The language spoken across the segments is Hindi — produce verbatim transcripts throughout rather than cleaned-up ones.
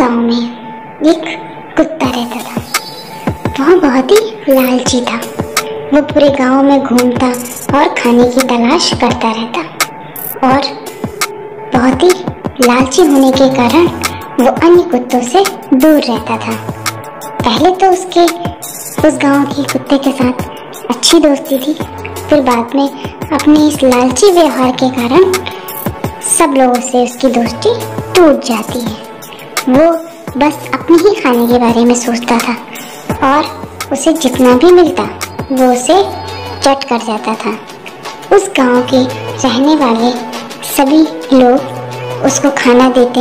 गांव में एक कुत्ता रहता था। वह बहुत ही लालची था। वो पूरे गांव में घूमता और खाने की तलाश करता रहता और बहुत ही लालची होने के कारण वो अन्य कुत्तों से दूर रहता था। पहले तो उसके उस गांव के कुत्ते के साथ अच्छी दोस्ती थी, फिर बाद में अपने इस लालची व्यवहार के कारण सब लोगों से उसकी दोस्ती टूट जाती है। वो बस अपने ही खाने के बारे में सोचता था और उसे जितना भी मिलता वो उसे चट कर जाता था। उस गांव के रहने वाले सभी लोग उसको खाना देते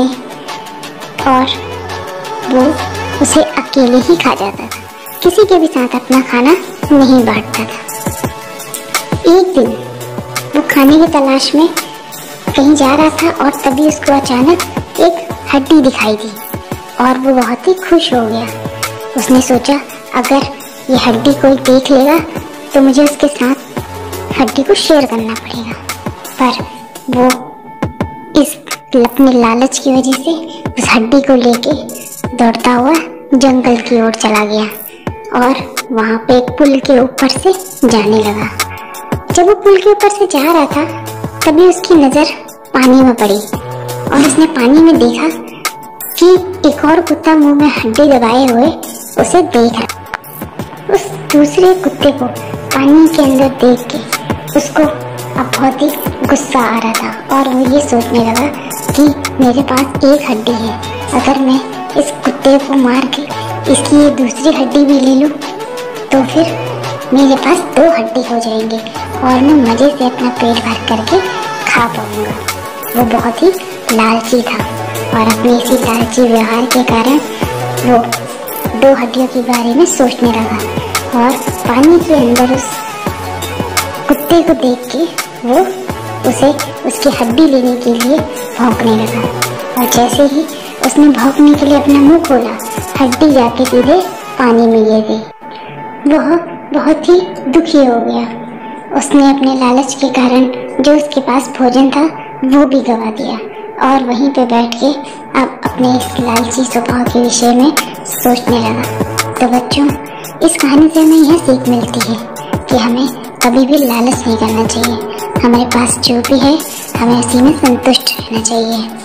और वो उसे अकेले ही खा जाता था, किसी के भी साथ अपना खाना नहीं बांटता था। एक दिन वो खाने की तलाश में कहीं जा रहा था और तभी उसको अचानक एक हड्डी दिखाई दी और वो बहुत ही खुश हो गया। उसने सोचा अगर ये हड्डी कोई देख लेगा तो मुझे उसके साथ हड्डी को शेयर करना पड़ेगा। पर वो इस अपने लालच की वजह से उस हड्डी को लेके दौड़ता हुआ जंगल की ओर चला गया और वहाँ पे एक पुल के ऊपर से जाने लगा। जब वो पुल के ऊपर से जा रहा था तभी उसकी नज़र पानी में पड़ी और उसने पानी में देखा कि एक और कुत्ता मुंह में हड्डी दबाए हुए उसे देख रहा। उस दूसरे कुत्ते को पानी के अंदर देख के उसको अब बहुत ही गुस्सा आ रहा था और वो ये सोचने लगा कि मेरे पास एक हड्डी है, अगर मैं इस कुत्ते को मार के इसकी ये दूसरी हड्डी भी ले लूँ तो फिर मेरे पास दो हड्डी हो जाएंगे और मैं मज़े से अपना पेट भर करके खा पाऊंगा। वो बहुत ही लालची था और अपने इसी लालची व्यवहार के कारण वो दो हड्डियों के बारे में सोचने लगा और पानी के अंदर उस कुत्ते को देख के वो उसे उसकी हड्डी लेने के लिए भौंकने लगा और जैसे ही उसने भौंकने के लिए अपना मुंह खोला हड्डी जाके सीधे पानी में गिर गई। वह बहुत ही दुखी हो गया। उसने अपने लालच के कारण जो उसके पास भोजन था वो भी गवा दिया और वहीं पे बैठ के अब अपने इस लालची स्वभाव के विषय में सोचने लगा। तो बच्चों, इस कहानी से हमें यह सीख मिलती है कि हमें कभी भी लालच नहीं करना चाहिए। हमारे पास जो भी है हमें उसी में संतुष्ट रहना चाहिए।